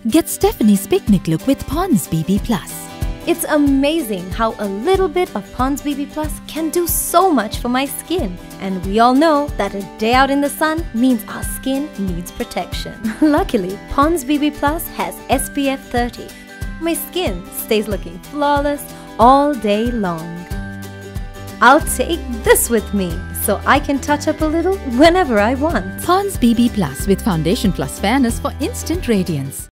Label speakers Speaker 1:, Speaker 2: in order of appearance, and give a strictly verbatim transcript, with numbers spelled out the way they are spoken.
Speaker 1: Get Stephanie's picnic look with PONDS B B plus.
Speaker 2: It's amazing how a little bit of PONDS B B plus can do so much for my skin. And we all know that a day out in the sun means our skin needs protection. Luckily, PONDS B B plus has S P F thirty. My skin stays looking flawless all day long. I'll take this with me so I can touch up a little whenever I want.
Speaker 1: PONDS B B plus with Foundation Plus Fairness for instant radiance.